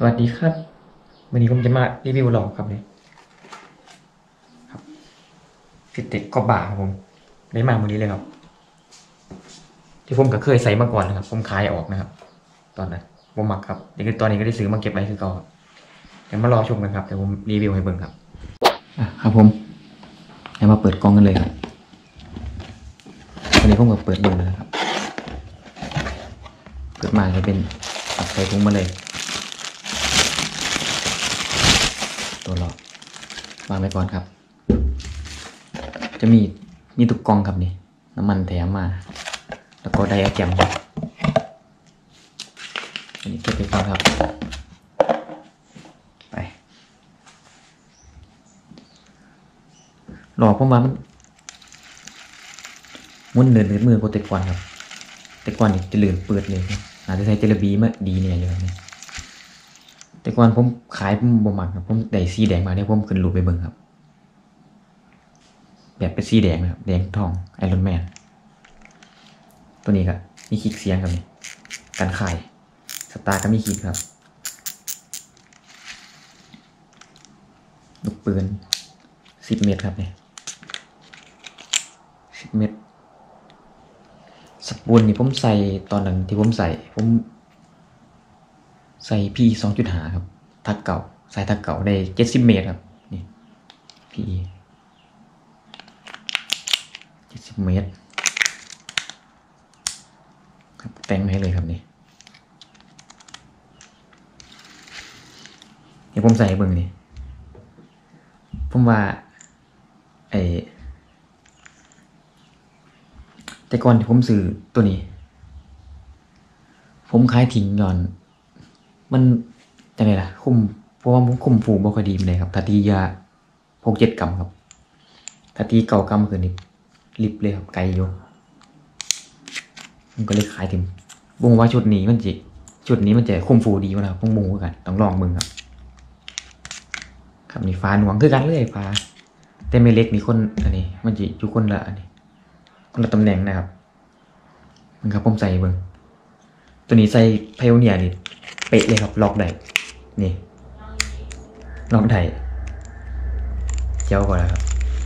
สวัสดีครับวันนี้ผมจะมารีวิวหลอกครับเลยครับฟิตเต็กก็บ่าครับผมได้มาวันนี้เลยครับที่ผมก็เคยใส่มาก่อนนะครับผมขายออกนะครับตอนนั้นผมมักครับนี่คือตอนนี้ก็ได้ซื้อมาเก็บไว้คือเก่าครับเดี๋ยวมารอชมกันครับเดี๋ยวผมรีวิวให้เบิ่งครับครับผมเดี๋ยวมาเปิดกล้องกันเลยครับวันนี้ผมก็เปิดเบิ่งเลยครับเปิดมาจะเป็นใส่ถุงมาเลยตัวหลอกวางไว้ก่อนครับจะมีตุกกล่องครับนี่น้ำมันแถมมาแล้วก็ไดอะแกรมครับอันนี้เก็บไปก่อนครับไปหลอกผมว่ามันมุ่นเดินมือกว่าแต่ก่อนครับแต่ก่อนนี่จะลื่นเปิดเลยอาจจะใช้เจลบีมาดีเนี่ยอยู่ครับนี่แต่ก่อนผมขายผมบ่มักครับผมได้สีแดงมาเนี่ยผมขึ้นรูปไปเบิ่งครับแบบเป็นสีแดงนะครับแดงทองไอรอนแมนตัวนี้ครับมีคลิกเสียงครับนี่กันขายสตาร์ก็มีคลิกครับลูกปืน10 เมตรครับเนี่ย10 เมตรสปูนนี่ผมใส่ตอนนั้นที่ผมใส่พี2.5ครับทักเก่าใส่ทักเก่าได้70 เมตรครับนี่พี70 เมตรครับแต่งให้เลยครับนี่เดี๋ยวผมใส่เบิ่งนี่ผมว่าแต่ก่อนที่ผมซื้อตัวนี้ผมขายทิ้งย้อนมันจังไงล่ะเพราะว่าผมคุมฟูบ่ค่อยดีเลยครับถ้าตียา6-7 กรัมครับถ้าตี9 กรัมคือนี่ลิบเลยครับไกลอยู่มันก็เลยขายถึงบุงว่าชุดนี้มันจะคุมฟูดีกว่านะครับผมบุงกันต้องลองมึงครับครับนี่ฟ้าหน่วงคือกันเลยฟ้าแต่ไม่เล็กนี่คนอันนี้มันจะอยู่คนละอันนี้คนละตำแหน่งนะครับมันครับผมใส่เบิ่งตัวนี้ใส่ไพโอเนียนี่เป๊ะเลยครับล็อกได้นี่ล็อกได้เจ้าก่อนแล้วครับ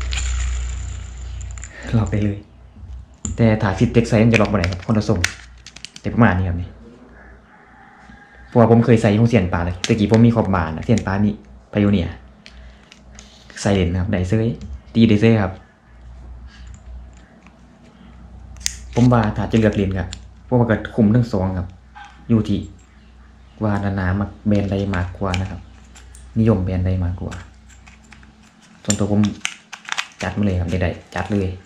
ล็อกได้เลยแต่ถ้าฟิตเต็กไซส์มันจะล็อกบ่ได้ครับคนละทรงแต่ประมาณนี้ครับนี่เพราะว่าผมเคยใส่ของเสียนปลาเลยตะกี้ผมมีขอบบานเสียนปลานี่ไพโอเนียใส่เลนครับได้เซยตีได้เซยครับผมว่าถ้าจะเลือกเลนครับพวกมันก็คุมทั้งสองครับอยู่ที่ว่านานามาแบรนด์ใดมากกว่านะครับนิยมแบรนด์ใดมากกว่าส่วนตัวผมจัดมาเลยครับได้จัดเลย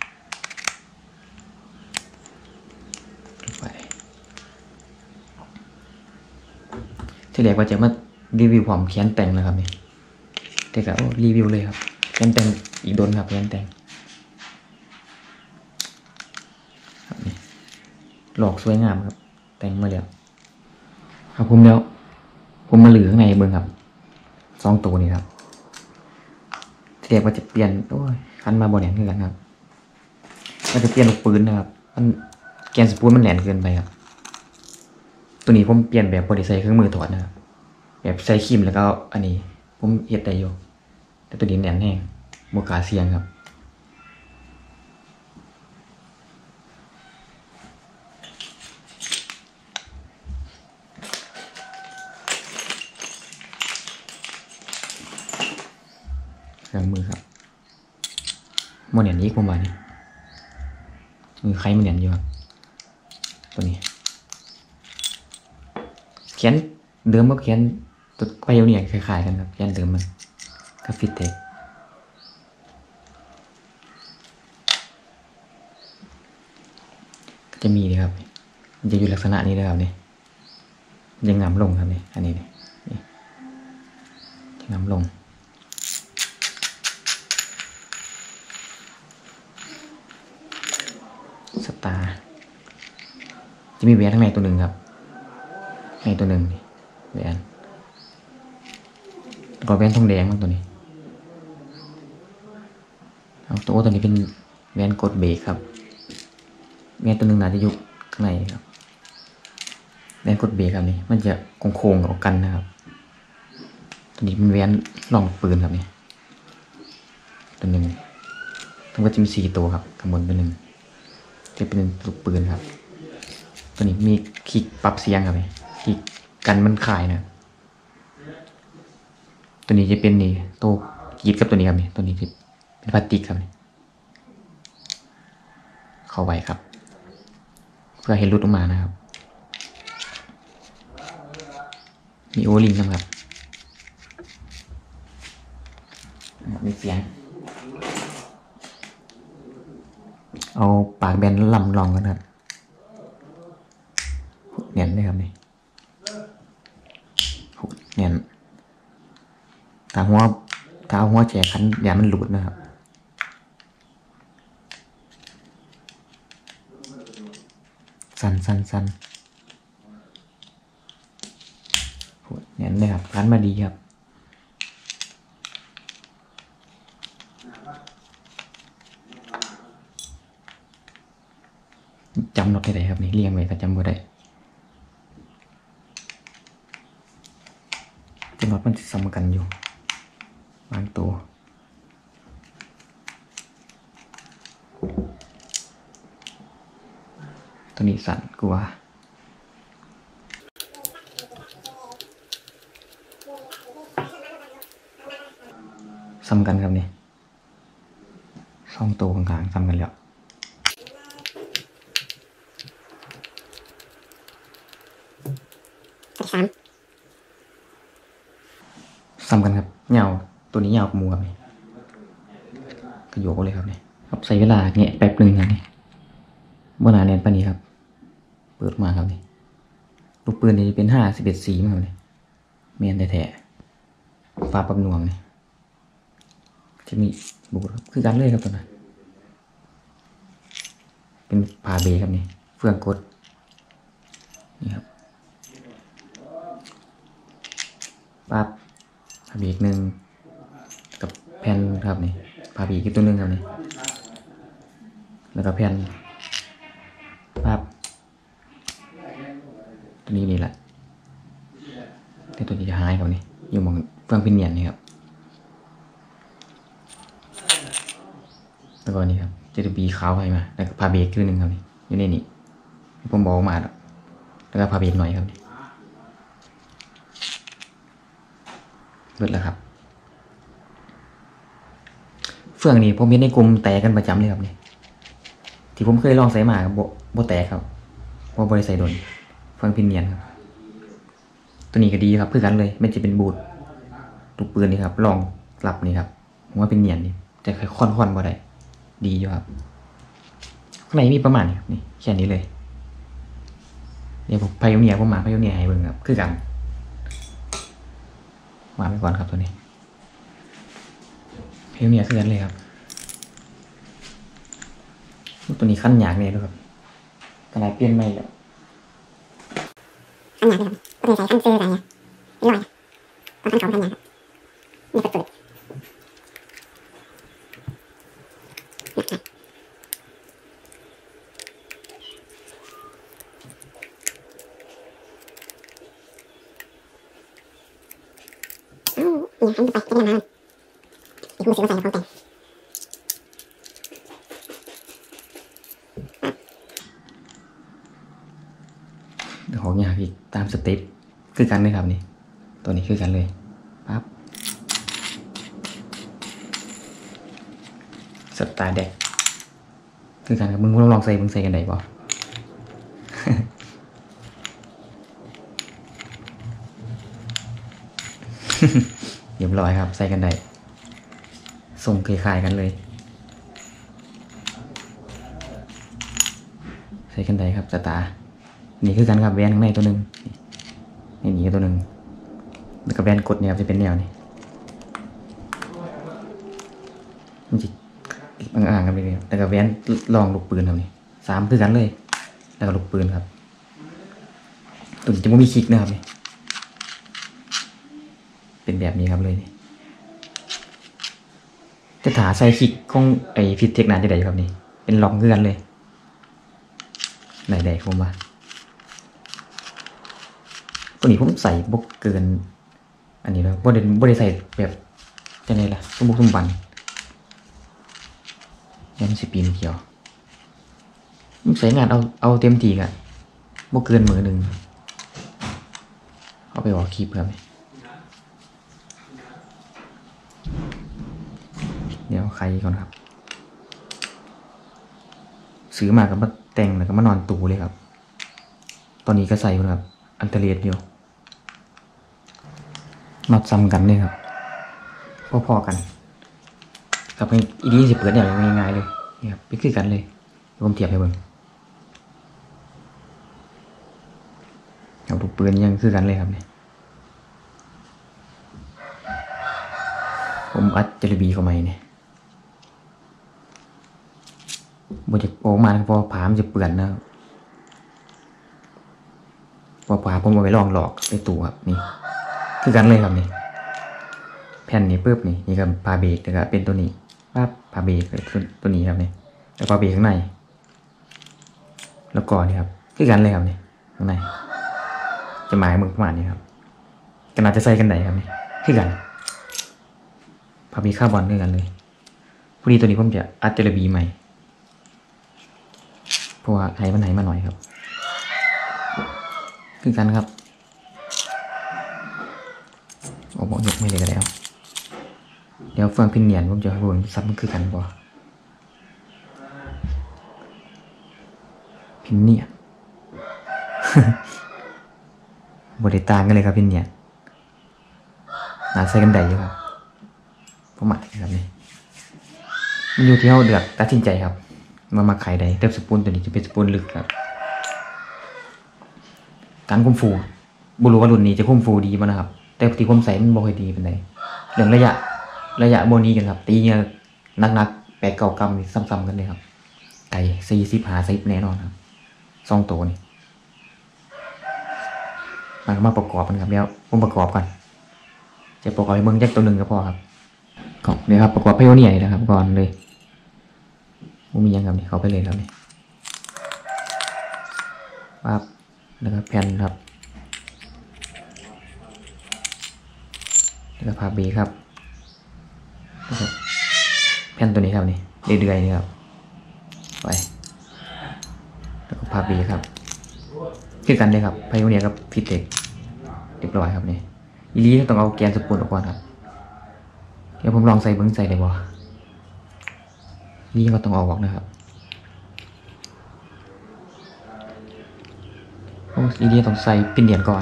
ไปที่แรกว่าจะมารีวิวความเขียนแต่งนะครับนี่แต่ก็รีวิวเลยครับเขียนแต่งอีกโดนครับเขียนแต่งครับนี่หลอกสวยงามครับแต่งมาแล้วครับผมแล้วผมมาเหลือข้างในเบิ่งครับ2 ตัวนี้ครับที่แรกว่าจะเปลี่ยนโอ้ยคันมาบ่แหน่นกันครับว่าจะเปลี่ยนลูกปืนนะครับมันแกนสปูนมันแหลนเกินไปครับตัวนี้ผมเปลี่ยนแบบบ่ได้ใส่เครื่องมือถอดนะครับแบบใส่ครีมแล้วก็อันนี้ผมเฮ็ดได้อยู่แต่ตัวนี้แหลนแห้งบ่กล้าเสี่ยงครับเครื่องมือครับบ่แหน่นอีกประมาณนี้มือใครมันแหน่นอยู่ครับตัวนี้เขียนเดิมก็เขียนตัวไปเอาเนี่ยคล้ายๆกันครับเขียนเดิมมันก็ฟิตเทคก็จะมีเลยครับมันจะอยู่ลักษณะนี้เลยครับนี่ยังงำลงครับนี่อันนี้นี่จะงำลงสตาร์จะมีแหวนข้างในตัวหนึ่งครับในตัวหนึ่งนี่แหวนแล้วก็แหวนทองแดงมันตัวนี้เอาตัวนี้เป็นแหวนกดเบรกครับแหวนตัวหนึ่งน่าจะอยู่ข้างในครับแหวนกดเบรกครับนี่มันจะโค้งๆออกกันนะครับตัวนี้เป็นแหวนรองปืนครับนี่ตัวหนึ่งทั้งหมดจะมี4 ตัวครับข้างบนตัวหนึ่งจะเป็นลูกปืนครับตัวนี้มีคลิกปรับเสียงครับนี่คลิกกันมันคายนะตัวนี้จะเป็นนี่ตัวกีดกับตัวนี้ครับนี่ตัวนี้จะเป็นพลาสติกครับนี่เข้าไว้ครับเพื่อให้หลุดออกมานะครับมีโอลิงนะครับมีเสียงเอาปากแบนลำลองกันครับเนียนเลยครับนี่เนียนถ้าหัวแฉขันอย่ามันหลุดนะครับสั้นเนียนเลยครับขันมาดีครับจำน็อตได้ครับนี่เรียงไว้ถ้าจำบ่ได้จะน็อตมันซ้ำกันอยู่บางตัวตัวนี้สั่นกว่าซ้ำกันครับนี่2 ตัวข้างๆซ้ำกันแล้วซ้ำกันครับเงาตัวนี้ยาวกว่าหมูครับนี่กระโยกเลยครับนี่ครับใช้เวลาเนี่ยแป๊บหนึ่งครับนี่บนหนาแน่นปานนี้ครับเปิดมาครับนี่ลูกปืนนี่เป็น51 สีมั้งครับนี่เมียนแท้ๆฟ้าปับหน่วงนี่จะมีบูดคือกันเลยครับตัวนั้นเป็นพาเบครับนี่เฟืองกดนี่ครับปั๊บพาเบอีก1กับแผ่นครับนี่พาเบอีกตัวนึงครับนี่แล้วก็แผ่นปั๊บตัวนี้นี่แหละแต่ตัวนี้จะหายครับนี่อยู่มองเฟืองพินเนียนนี่ครับแล้วก็นี่ครับจะบีขาวไปมาแล้วก็พาเบรกตัวนึงครับนี่อยู่ในนี้ผมบอกมาแล้วก็พาเบรกหน่อยครับนี่เบิดแล้วครับเฟืองนี้ผมเห็นในกลุ่มแตกกันประจำเลยครับนี่ที่ผมเคยลองใส่มาโบแตกครับเพราะบริใส่โดนเฟืองพินเนียนครับตัวนี้ก็ดีครับเพื่อกันเลยมันจะเป็นบูทลูกปืนนี่ครับลองหลับนี่ครับผมว่าเป็นเนียนนี่แต่ค่อยค่อนบ่ได้ดีอยู่ครับข้างในมีประมาณนี้ครับนี่แค่นี้เลยเดี๋ยวผมพายเนียผมมาพายเนียให้เบิ่งครับคือกันมาไปก่อนครับตัวนี้พายเนียคือกันเลยครับตัวนี้ขั้นหยากเลยด้วยครับขนาดเปลี่ยนใหม่แล้วขั้นหยากเลยครับตัวนี้ใช้ขั้นซื้ออะไรเนี่ยย่อยต้องขั้นเขาขั้นหยากนี่ก็เปิดนี่ขั้นไปจะได้มาอีกมือซื้อมาใส่ของแต่งของยากอีกตามสเต็ปคือกันเลยครับนี่ตัวนี้คือกันเลยปั๊บสตาร์เด็กคือกันครับมึงลองใส่กันได้ป่ะ เรียบร้อยครับใส่กันได้ส่งคล้ายๆกันเลยใส่กันได้ครับสตาร์นี่คือกันครับแวนข้างในตัวหนึ่งนี่ตัวหนึ่งแล้วก็แวนกดเนี่ยจะเป็นแนวนี่มันจะอ่างๆกันไปเลยแล้วก็แวนลองลูกปืนครับนี่3คือกันเลยแล้วก็ลูกปืนครับตัวนี้จะไม่มีคลิกนะครับนี่เป็นแบบนี้ครับเลยนี่จะถาใส่คลิกของไอ้ฟิตเทคนาจะได้ครับนี่เป็นล็อกคือกันเลยไหนๆผมว่าตัวนี้ผมใส่บกเกินอันนี้เราบ่ได้ใส่แบบจะไงล่ะสมบุกสมบันยันสิปีนเกี่ยวใส่งานเอาเต็มที่กันบ่เกินมือหนึ่งเอาไปออกคลิปครับเดี๋ยวใครก่อนครับซื้อมาก็มาแต่งแล้วก็มานอนตูเลยครับตอนนี้ก็ใส่ครับอันเทเลสอยู่น็อตซ้ำกันเลยครับพอๆกันกับอีดีสิเปิดเนี่ยง่ายๆเลยนี่ครับไปคือกันเลยผมเทียบให้เบิ่งเอาลูกปืนยังคือกันเลยครับเนี่ยผมอัดจระบีเข้ามาเนี่ยบนจะโปมาพอผามจะเปื่อนนะพอผาผมเอาไปลองหลอกไปตู่ครับนี่คือกันเลยครับนี่แผ่นนี้ปึ๊บนี่ครับพาเบรกนะครับเป็นตัวนี้ปั๊บพาเบรกตัวนี้ครับนี่แล้วพาเบรกข้างในแล้วก่อนนี่ครับคือกันเลยครับนี่ข้างในจะหมายมึงประมาณนี้ครับขนาดจะใส่กันไหนครับนี่คือกันพาเบรกคาร์บอนด้วยกันเลยพอดีตัวนี้ผมจะอัดจระบีใหม่เพราะว่าไหมันไหนมาหน่อยครับคือกันครับโอ้บอกยกไม่เลยก็แล้วเดี๋ยวเฟืองพินเนียนผมจะให้ผมซับมันคือกันบ่พินเนียน บริตางกันเลยครับพินเนียนน่าใส่กันได้อยู่ครับประมาณนี้ครับนี่มันอยู่ที่เราเดือดตัดสินใจครับมาไข่ใดเติมสปูนตัวนี้จะเป็นสปูนลึกครับการคุมฟูบุรุษว่ารุ่นนี้จะคุมฟูดีมั้นะครับแต่ปกติคุมใส่มันบ่ค่อยดีเป็นไรเรื่องระยะโบนี้กันครับตีเนี่ยนัก8-9 กรัมซ้ำๆกันเลยครับไก่40-50แน่นอนครับ2 ตัวนี่มาประกอบกันครับแล้วผมประกอบกันจะประกอบให้เบิ้งแจ็คตัวหนึ่งก็พอครับก่อนเนี่ยครับประกอบไพโอเนียร์นะครับก่อนเลยผมมียังครับนี่เขาไปเลยแล้วนี่ปั๊บแล้วก็แผ่นครับแล้วก็พาเบรกครับแผ่นตัวนี้ครับนี่เรื่อยๆนี่ครับไปแล้วก็พาเบรกครับคือกันเลยครับไพโอเนียร์กับฟิตเทคเรียบร้อยครับนี่อีลีต้องเอาแกนสปูนออกก่อนครับเดี๋ยวผมลองใส่เบิ้งใส่ได้บ่นี่ก็ต้องเอาออกนะครับอีลีต้องใส่ปิ่นเหรียญก่อน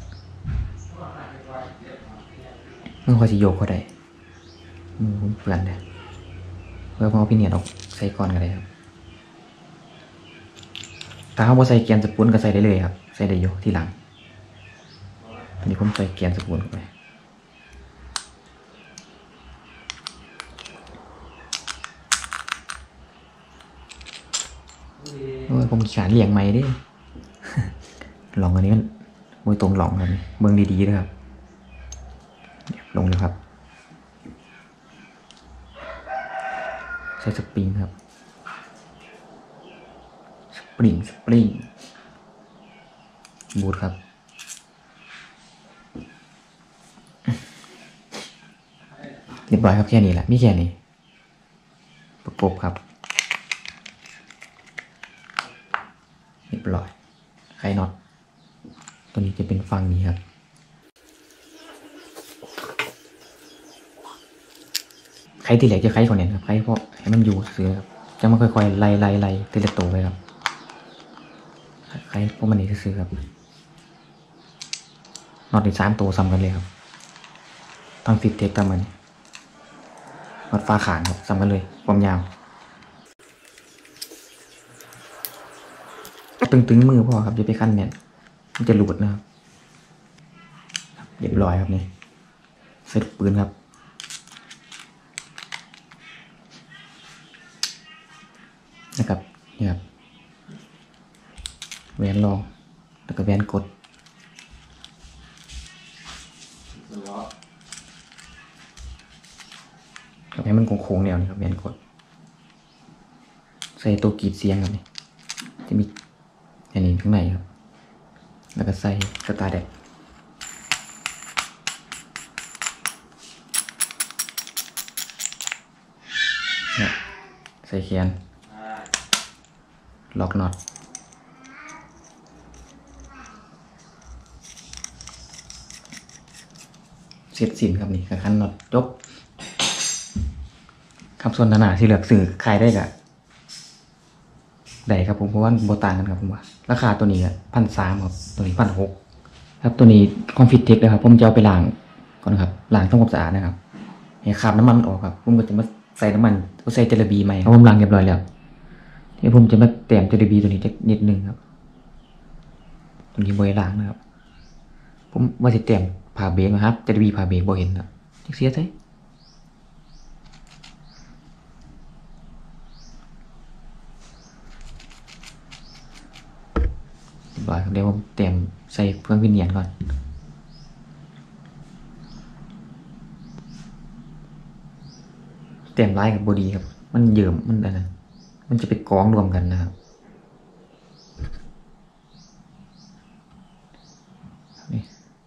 เมื่อค่อยจะโยกก็ได้ผมเปลี่ยนเลยเพื่อเอาปิ่นเหรียญออกใส่ก่อนก็ได้ครับถ้าเขาบ่ใส่แกนสปูนก็ใส่ได้เลยครับใส่ได้อยู่ที่หลังตอนนี้ผมใส่แกนสปูนเข้าไปผมขีดเลี่ยงไม้ดิ ลองอันนี้มันมวยตรงหลองครับเมืองดีๆนะครับลงเลยครับใช้สปริงครับสปริงบูทครับเรียบร้อยครับแค่นี้แหละไม่แค่นี้ประกบครับเรียบร้อยไขน็อตตัวนี้จะเป็นฝั่งนี้ครับไขที่เหลือจะไขก่อนเนี่ยครับไขเพราะให้มันอยู่ซื้อครับจะมาค่อยๆไล่ทีละตัวเลยครับไขพวกมันนี่ซื้อครับน็อตอีก3 ตัวซ้ำกันเลยครับทั้งฟิตเทคกับมันน็อตฟ้าขานครับซ้ำกันเลยความยาวตึงมือพอครับอย่าไปขั้นเนี่ยมันจะหลุดนะครับเรียบร้อยครับนี่เสร็จปืนครับนะครับนี่ครับแหวนรองแล้วก็แหวนกดกับให้มันโค้งๆแนวนี่ครับแหวนกดใส่ตัวกรีดเสียงครับนี่จะมีอันนี้ข้างในครับแล้วก็ใส่สตาร์แดกใส่แขนล็อกน็อตเสร็จสิ้นครับนี่คันน็อตจบครับส่วนหนาที่เหลือสื่อขายได้กะได้ครับผมเพราะว่าโบต่างกันครับผมว่าราคาตัวนี้1,300ครับตัวนี้1,600ครับตัวนี้คอมฟิตเทคเลยครับผมจะเอาไปล้างก่อนครับล้างทำความสะอาดนะครับให้คราบน้ำมันออกครับผมก็จะมาใส่น้ำมันก็ใส่เจลาบีใหม่เพราะผมล้างเรียบร้อยแล้วเดี๋ยวผมจะมาเตรียมเจลาบีตัวนี้จะนิดนึงครับตัวนี้บริล้างนะครับผมว่าจะเตรียมผ่าเบรกนะครับเจลาบีผ่าเบรกบ่เห็นครับจักเสียใจบ่อยครับเดี๋ยวผมเตรียมใส่เครื่องวิญญาณก่อนเตรียมไล่กับบอดีครับมันเยิ่มมันอะไรมันจะไปกองรวมกันนะครับนี่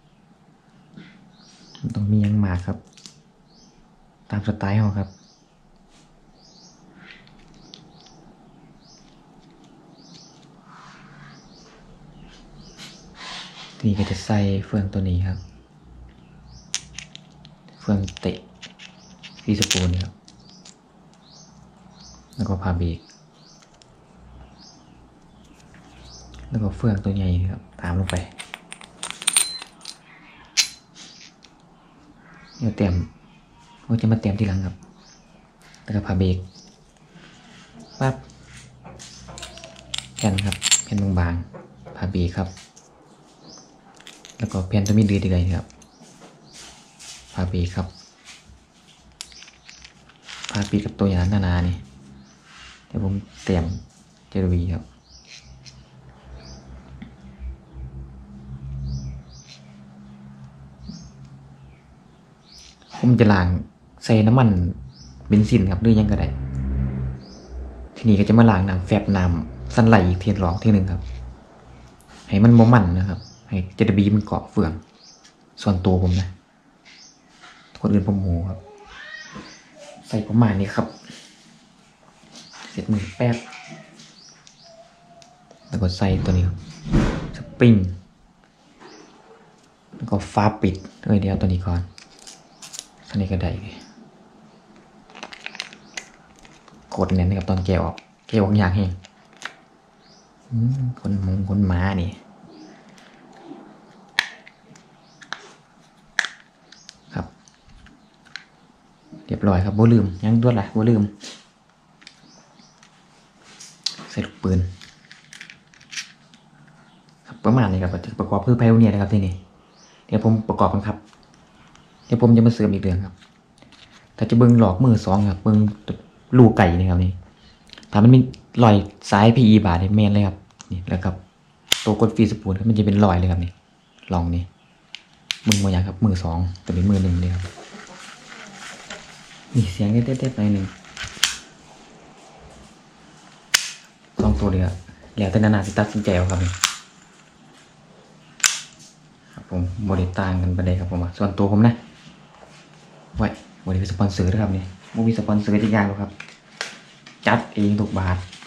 มันต้องมียังมากครับตามสไตล์เขาครับทีนี้ก็จะใส่เฟืองตัวนี้ครับเฟืองเตะฟีสปูนครับแล้วก็พาเบรกแล้วก็เฟืองตัวใหญ่ครับตามลงไปเดี๋ยวเตรียมเราจะมาเตรียมทีหลังครับแล้วก็พาเบรกปั๊บแผ่นครับแผ่นบางๆพาเบรกครับแล้วก็แผ่นจะมีดื้อๆครับพาเบรกครับพาปีกับตัวอย่างหนาๆนี่เดี๋ยวผมเตรียมเจลาบีครับผมจะล้างใส่น้ำมันเบนซินครับหรือยังก็ได้ทีนี้ก็จะมาล้างน้ำแฟบน้ำสันไหลอีกทีหลอกทีหนึ่งครับให้มันมันนะครับให้เจลาบีมันเกาะเฟืองส่วนตัวผมนะคนอื่นผมโหครับใส่ประมาณนี้ครับเสร็จมือแป๊บแล้วก็ใส่ตัวนี้สปริงแล้วก็ฟ้าปิดเดี๋ยวตัวนี้ก่อนอันนี้ก็ได้กดเน้นนะครับตอนแกะออกยากเองคนม้านี่ครับเรียบร้อยครับบ่ลืมยังด้วยล่ะบ่ลืมใส่ลูกปืนครับประมาณนี้ครับจะประกอบเพื่อไพโอเนียร์นะครับที่นี่เดี๋ยวผมประกอบกันครับเดี๋ยวผมจะมาเสริมอีกเรื่องครับถ้าจะเบิ้งหลอกมือ2ครับเบิ้งลูกไก่นี่ครับนี่ถ้ามันมีรอยซ้าย PE บาทเมนเลยครับนี่แล้วครับตัวกดฟีสปูนมันจะเป็นรอยเลยครับนี่ลองนี่มือมาอย่างครับมือ2ตัวนี้มือ1เลยครับนี่เสียงเต้ๆไปหนึ่ง2ตัวเลยครับแล้วแต่นาสิตัดสินใจเอาครับนี่ครับผมบริต่างกันไปเลยครับผมส่วนตัวผมนะไว้บริษัทสปอนเซอร์นะครับนี่บ่มีสปอนเซอร์ที่ยากหรอกครับจัดเองทุกบาท